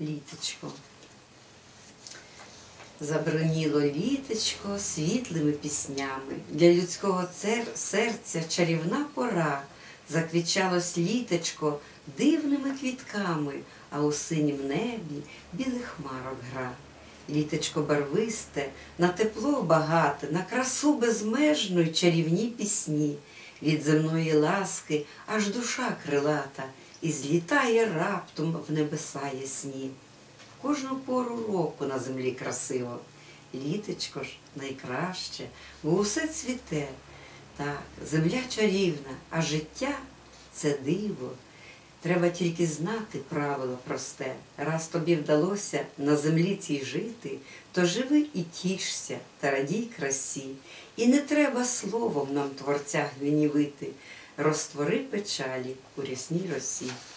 літочко. Заброніло літочко світлими піснями. Для людського серця чарівна пора. Заквічалось літочко дивними квітками, а у синім небі білих хмарок гра. Літочко барвисте, на тепло багате, на красу безмежну й чарівні пісні. Від земної ласки аж душа крилата і злітає раптом в небеса ясні. Кожну пору року на землі красиво. Літочко ж найкраще, бо усе цвіте. Так, земля чарівна, а життя – це диво. Треба тільки знати правило просте. Раз тобі вдалося на землі цій жити, то живи і тішся та радій красі. І не треба словом нам Творця гнівити. Розтвори печалі у рясній росі.